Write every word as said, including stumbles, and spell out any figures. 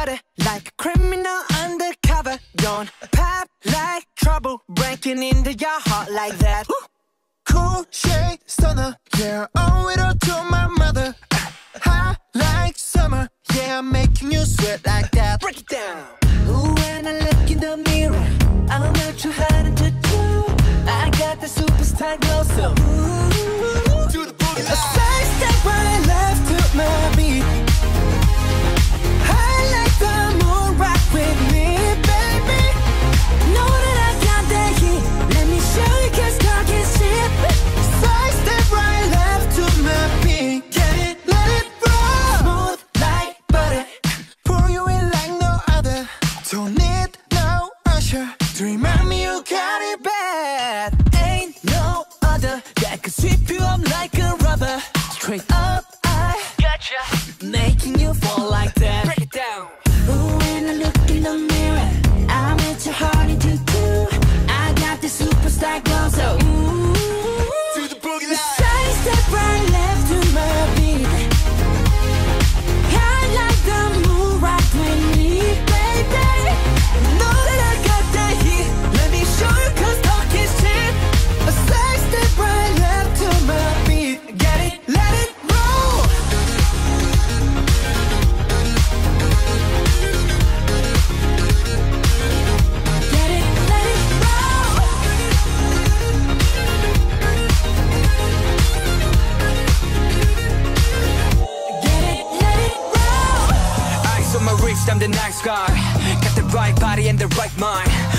butter, like a criminal undercover. Don't pop like trouble, breaking into your heart like that. Cool shade stunner, yeah, owe it all to my mother. Hot like summer, yeah, I'm making you sweat like that. Break it down. Ooh, when I look in the mirror, I'm not too hard to do. I got the superstar glow, so ooh, Do the boogie a side step right left to my beat. I like the moon rock with me, baby. Know that I got that heat. Let me show you, cause talk is cheap. Side step right left to my beat. Get it, let it roll. Smooth like butter. Pour you in like no other. Don't need no usher to remind me you got it bad. Ain't no other that could sweep you up like a rubber. Straight up, I Gotcha. making you fall like that. Break it down. Ooh, when I look in the mirror, I'm at your heart into two. I got the superstar glow, so ooh, Do the boogie the line. side step right left to my beat. I like the moon rock with me, baby. Know that I got that heat. Let me show you, cause talk is cheap. A side step right left to my beat. Get it, let it roll. Get it, let it roll. Get it, let it roll. Eyes on my wrist, I'm the nice guy. Got the right body and the right mind.